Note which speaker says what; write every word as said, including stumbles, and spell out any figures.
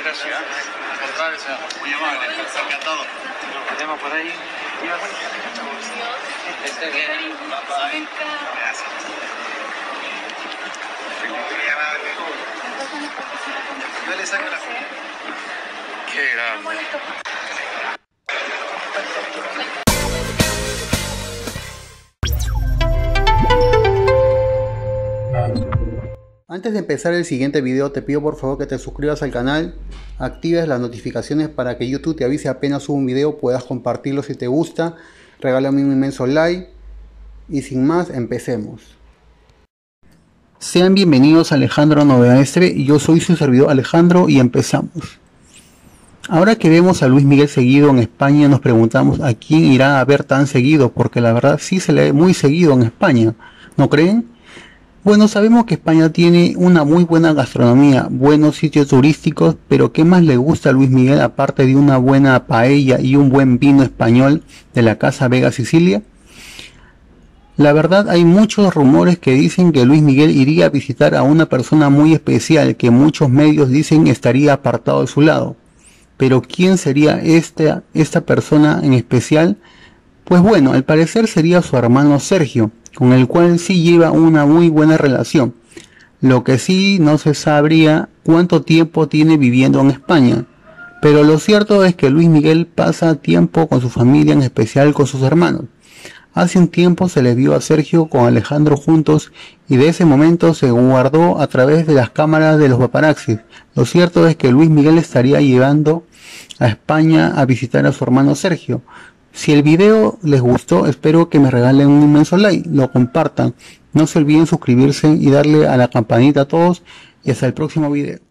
Speaker 1: gracias. Al contrario, o sea, muy amable, encantado. Nos vemos por ahí. Esté bien. Gracias. Muy amable. Dale, sácala. Qué grande.
Speaker 2: Antes de empezar el siguiente video, te pido por favor que te suscribas al canal, actives las notificaciones para que YouTube te avise apenas suba un video, puedas compartirlo si te gusta, regálame un inmenso like y sin más, empecemos. Sean bienvenidos a Alejandro Novedades T V y yo soy su servidor Alejandro y empezamos. Ahora que vemos a Luis Miguel seguido en España, nos preguntamos a quién irá a ver tan seguido, porque la verdad sí se le ve muy seguido en España, ¿no creen? Bueno, sabemos que España tiene una muy buena gastronomía, buenos sitios turísticos, pero ¿qué más le gusta a Luis Miguel aparte de una buena paella y un buen vino español de la Casa Vega Sicilia? La verdad, hay muchos rumores que dicen que Luis Miguel iría a visitar a una persona muy especial que muchos medios dicen estaría apartado de su lado. Pero ¿quién sería esta, esta persona en especial? Pues bueno, al parecer sería su hermano Sergio, con el cual sí lleva una muy buena relación. Lo que sí no se sabría cuánto tiempo tiene viviendo en España. Pero lo cierto es que Luis Miguel pasa tiempo con su familia, en especial con sus hermanos. Hace un tiempo se les vio a Sergio con Alejandro juntos y de ese momento se guardó a través de las cámaras de los paparazzis. Lo cierto es que Luis Miguel estaría llevando a España a visitar a su hermano Sergio. Si el video les gustó, espero que me regalen un inmenso like, lo compartan, no se olviden suscribirse y darle a la campanita a todos y hasta el próximo video.